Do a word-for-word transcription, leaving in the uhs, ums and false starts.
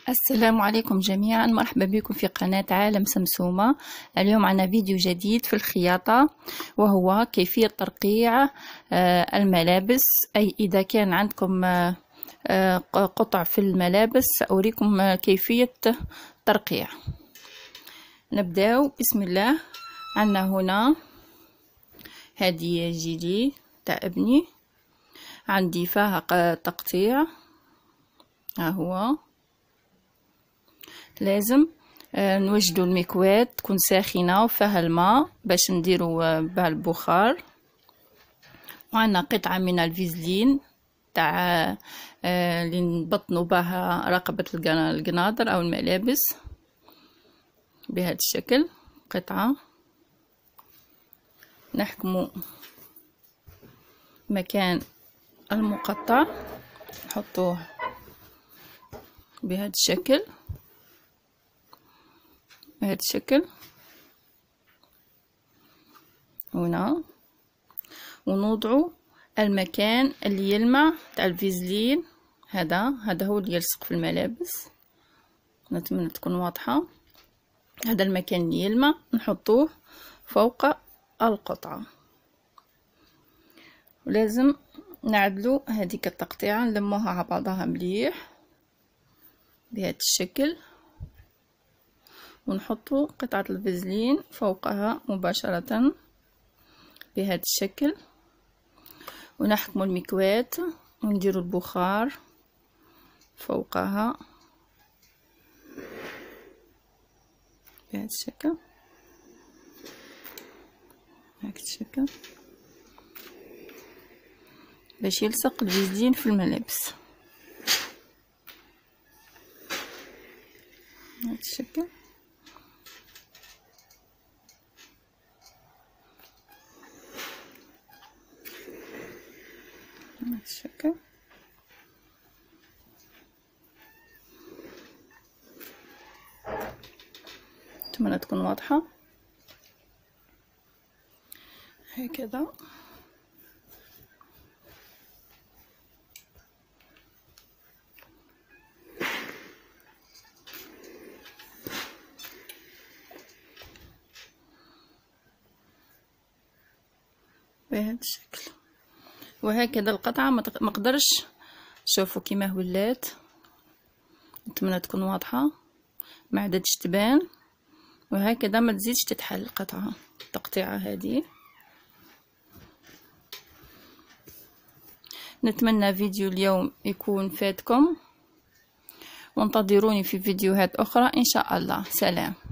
السلام عليكم جميعا، مرحبا بكم في قناة عالم سمسومة. اليوم عنا فيديو جديد في الخياطة، وهو كيفية ترقيع الملابس. أي إذا كان عندكم قطع في الملابس سأريكم كيفية ترقيع. نبداو بسم الله. عنا هنا هذه جيلي تاع ابني، عندي فيها تقطيع. ها هو لازم نوجدوا المكواة تكون ساخنة وفيها الماء باش نديروا بها البخار. وعندنا قطعة من الفيزلين تاع اللي نبطنوا بها رقبة القناطر او الملابس بهذا الشكل. قطعة نحكموا مكان المقطع، نحطوه بهذا الشكل بهذا الشكل هنا، ونوضعوا المكان اللي يلمع تاع الفيزلين. هذا هذا هو اللي يلصق في الملابس، نتمنى تكون واضحة. هذا المكان اللي يلمع نحطوه فوق القطعة، ولازم نعدلوا هذيك التقطيعة، نلموها على بعضها مليح بهذا الشكل، ونحطوا قطعة الفازلين فوقها مباشرة بهذا الشكل، ونحكموا المكواة ونديروا البخار فوقها بهذا الشكل بهذا الشكل باش يلصق الفازلين في الملابس بهذا الشكل. بهذا الشكل أتمنى تكون واضحة هكذا. بهذا الشكل، وهكذا القطعة ما مقدرش. شوفوا كيما ولات، نتمنى تكون واضحة ما عادتش تبان. وهكذا ما تزيدش تتحل القطعة التقطيعة هذه. نتمنى فيديو اليوم يكون فاتكم، وانتظروني في فيديوهات أخرى إن شاء الله. سلام.